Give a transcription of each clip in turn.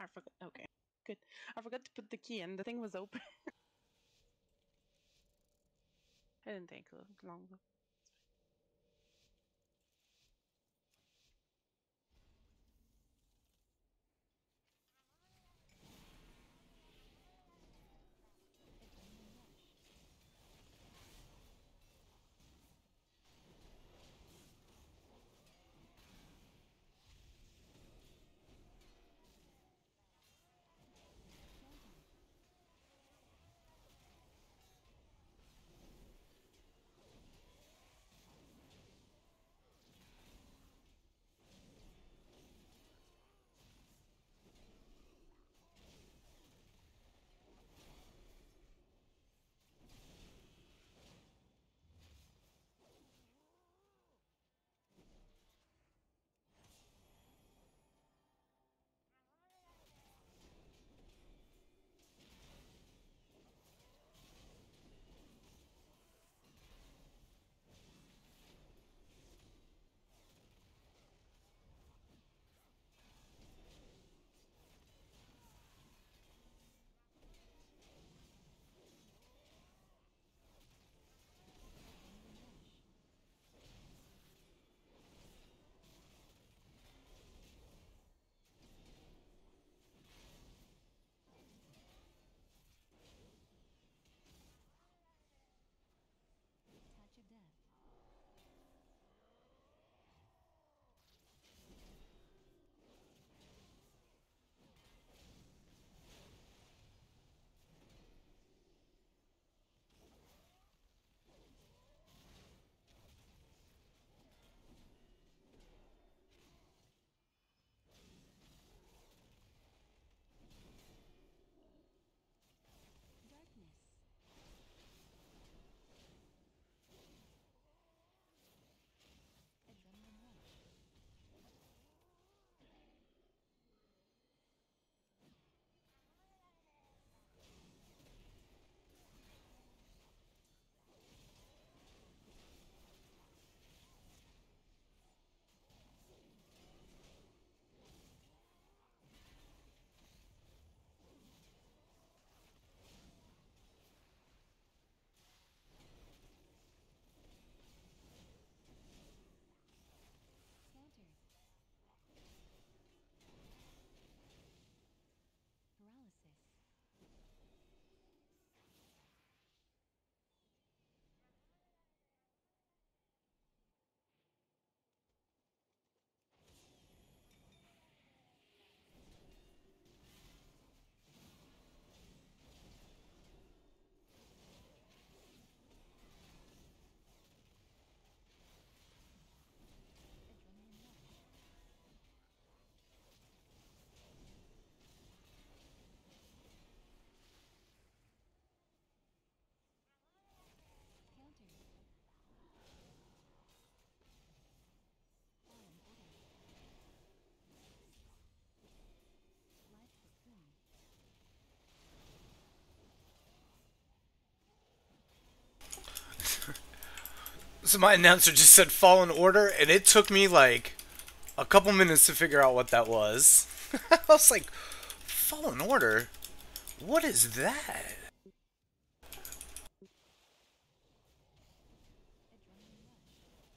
I forgot. Okay, good. I forgot to put the key in. The thing was open. I didn't take long though. Touch of death. Darkness. Adrenaline rush. Countered. Paralysis. Adrenaline rush. Countered. Fallen order. Life cocoon. So my announcer just said Fallen Order, and it took me like a couple minutes to figure out what that was. I was like, Fallen Order? What is that? Adrenaline rush.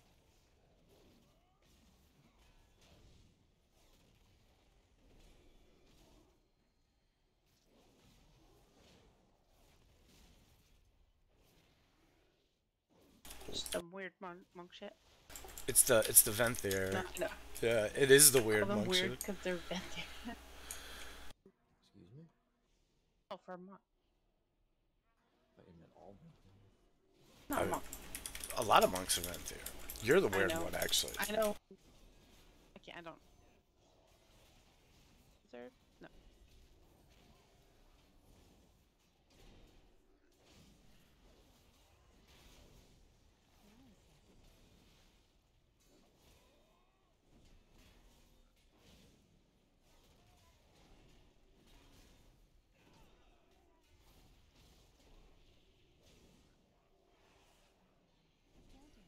Some weird monk shit. It's the vent No, there. no. Yeah, it is the I call weird them monk weird shit. because they're venting. Excuse me? Oh, for a monk. I thought you meant all vampires. Not I a mean, monk. a lot of monks are vent there. You're the I weird know. one, actually. I know. I can't. I don't. Wizard? No. Paralysis. Countered.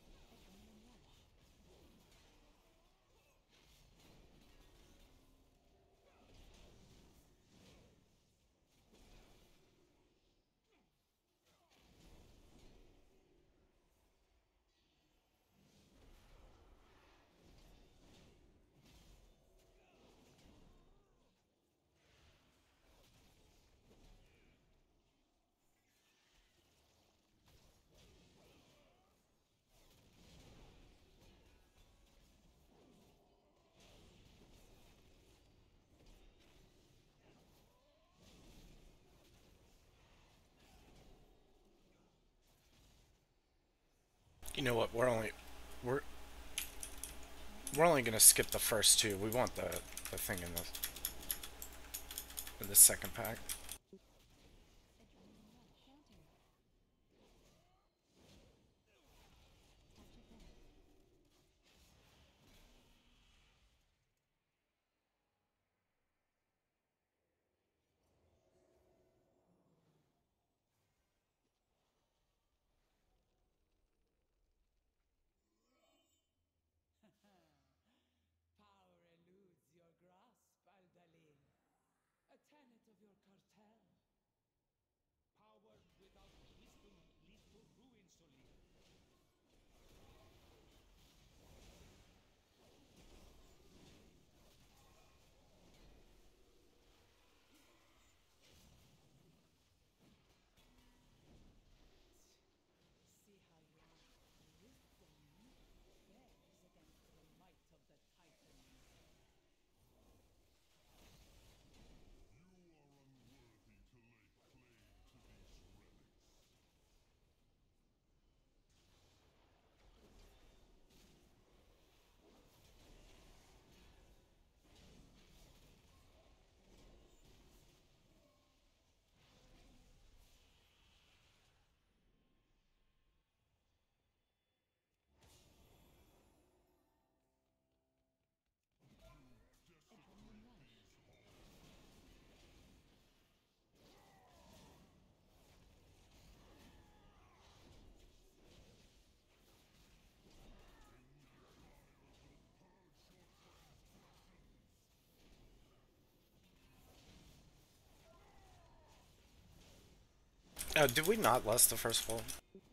Adrenaline rush. You know what? We're we're only gonna skip the first two. We want the thing in the second pack. Adrenaline rush. Counter. Touch of death. Power eludes your grasp, Aldalin. A tenet of your cartel. Power without wisdom leads to ruin, Solid. See how your wisdom bears against the might of the Titans. Adrenaline rush. Did we not lose the first one?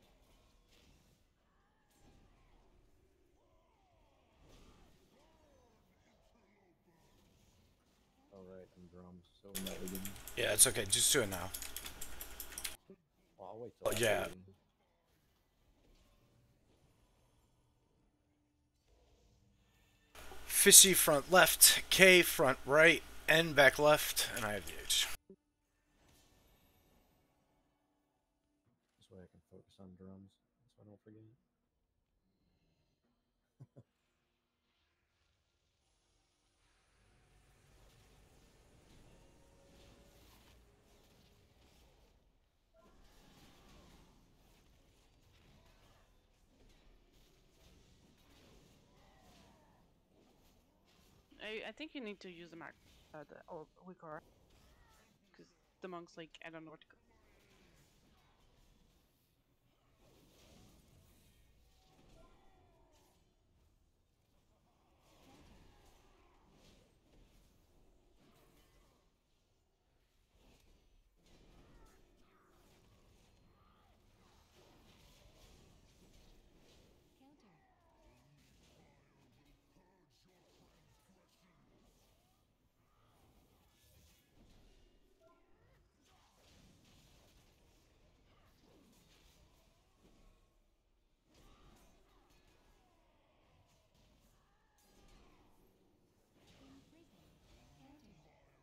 Alright, and drums. So mulligan. Yeah, it's okay. Just do it now. Well, I'll wait till Oh, after yeah. mulligan. Fishy front left, K front right, N back left, and I have the H. This way I can focus on drums, so I don't forget. I think you need to use the mark, or Wikora, because the monks like I don't know what to go. Counter. Imprison. Counter.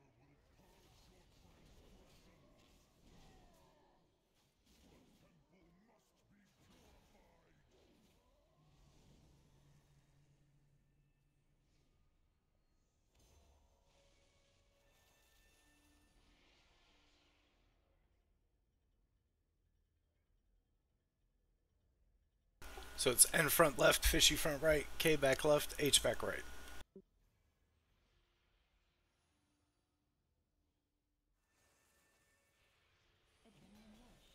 So it's N front left, Fishy front right, K back left, H back right. Adrenaline rush.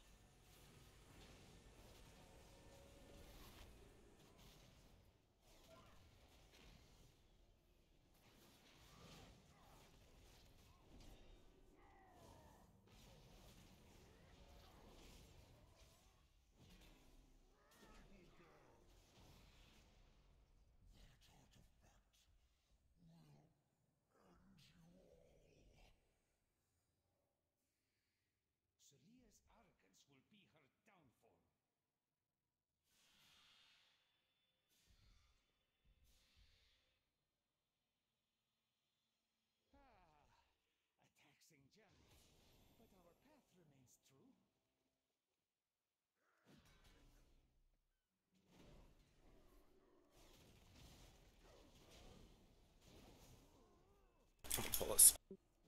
I'm gonna pull this.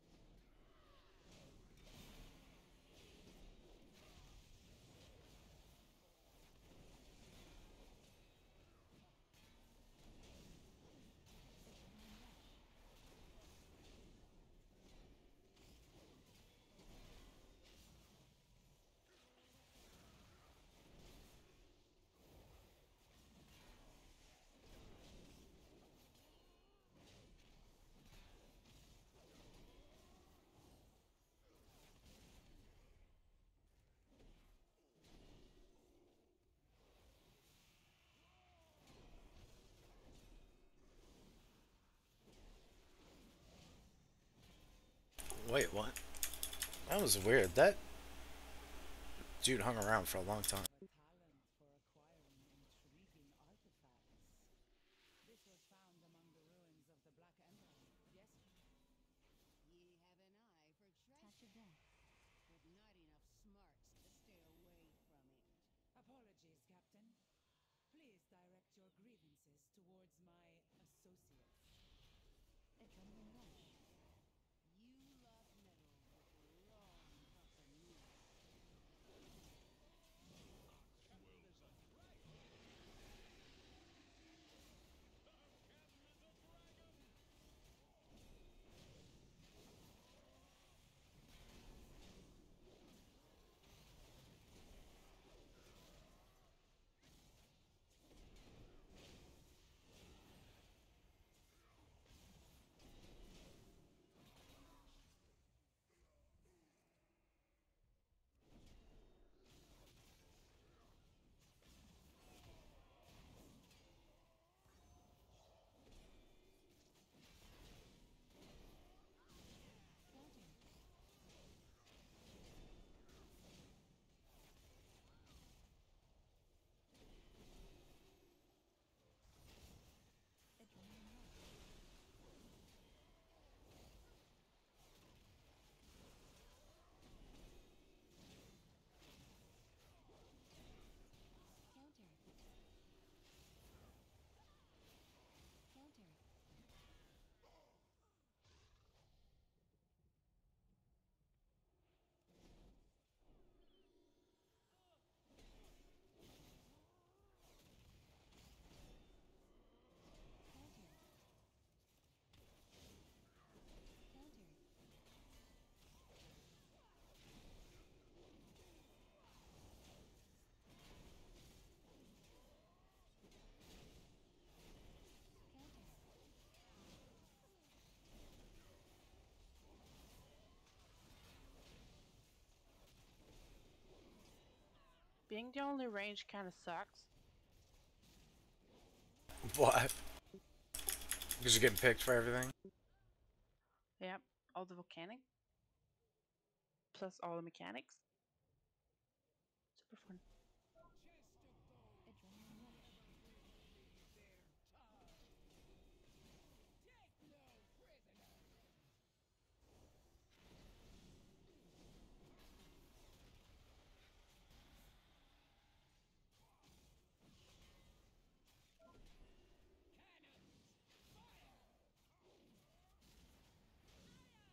Wait, what? That was weird. That dude hung around for a long time. A talent for acquiring intriguing artifacts. This was found among the ruins of the Black Emperor. Yes? Ye have an eye for Touch treasure, of death. but not enough smarts to stay away from it. Apologies, Captain. Please direct your grievances towards my associates. Adrenaline rush. You lost metal with the wrong buccaneer. Counter. Adrenaline rush. Counter. Counter. Counter. Counter. Counter. Being the only range kind of sucks. Why? Because you're getting picked for everything? Yep, all the volcanic. Plus all the mechanics. Super fun. Adrenaline rush. Take no prisoners! Cannons! Fire!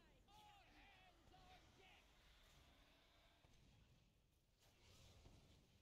All hands on deck!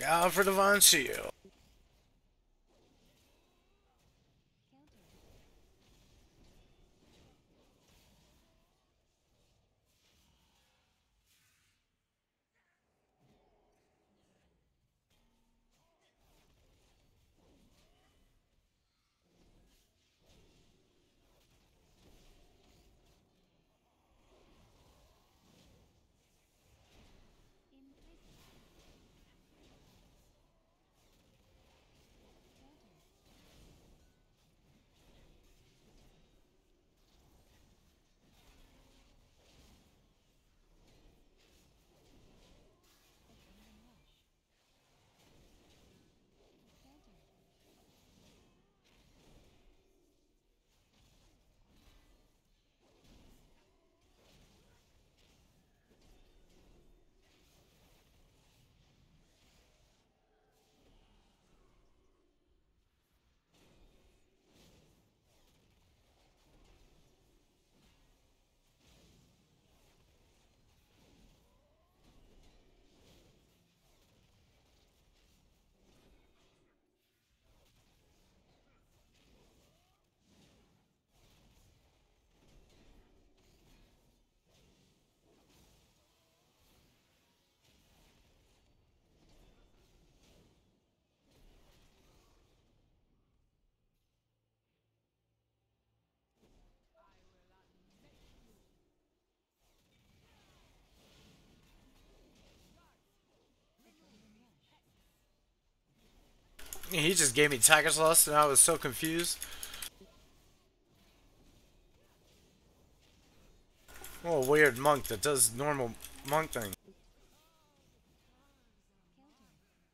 out for the Von Shield. Counter. Imprison. Counter. Adrenaline rush. Counter. Adrenaline rush. He just gave me Tiger's Lust and I was so confused. Oh, a weird monk that does normal monk thing. Counter.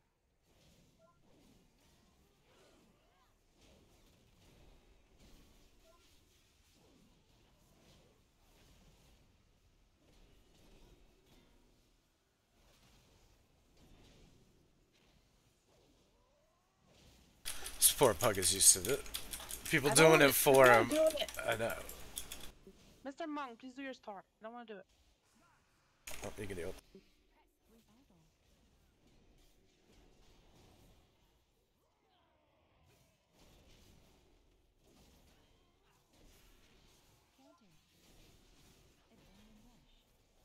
This poor pug is used to it. People I don't doing wanna- it for I him. don't wanna do it. I know. Mr. Monk, please do your star. I don't want to do it. Oh, you can do it. Revival. Counter. Adrenaline rush.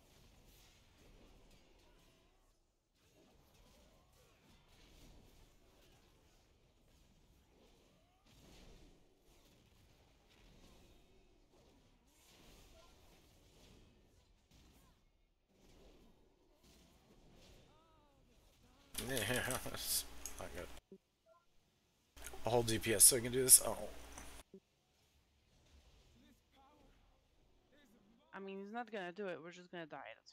Yeah, that's not good. A whole DPS so I can do this. Oh, I mean, he's not gonna do it. We're just gonna die. That's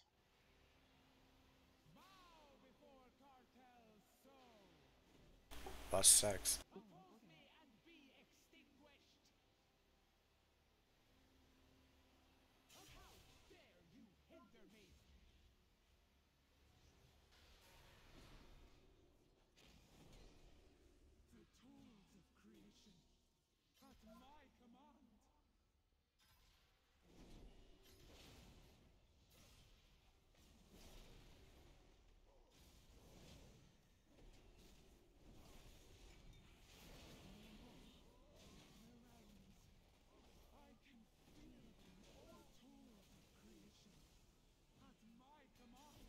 Bow before cartel's soul. bus sex. Fallen order. And be extinguished. How dare you hinder me? The tools of creation at my command. I can feel them. The tools of creation at my command.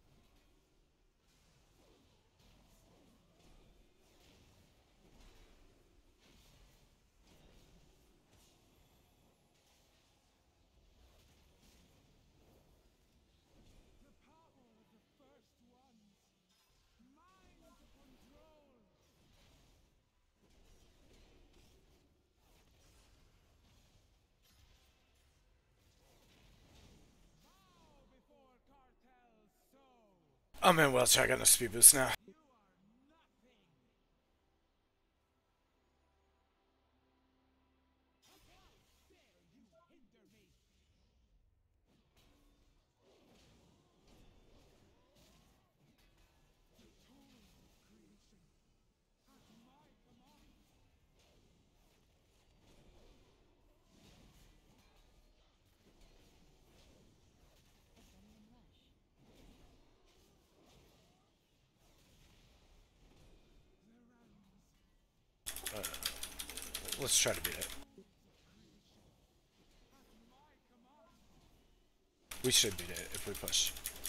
The power of the first ones. Mine to control. Bow before cartel's soul. I'm in wheelchair. I got no speed boost now. You are nothing. How dare you hinder me? The tools of creation at my command. Adrenaline rush. Let's try to beat it. We should beat it if we push.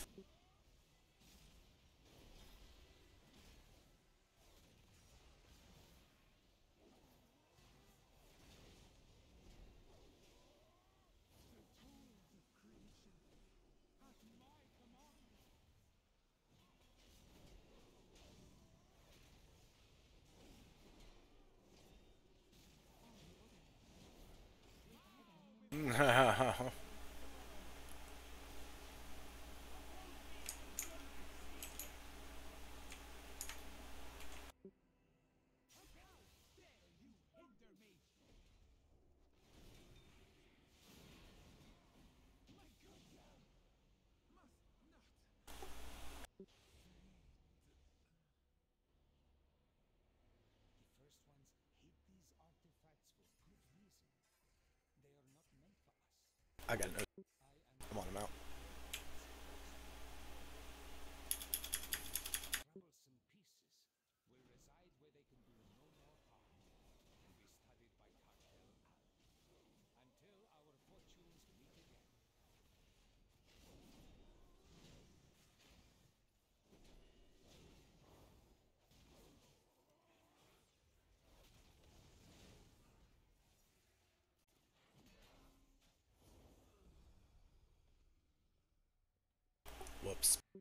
The first ones hate these artifacts for good reason. They are not meant for us. I got no. I am Come on, I'm out. troublesome pieces will reside where they can do no more harm and be studied by Cartel Al until our fortunes meet again. Whoops.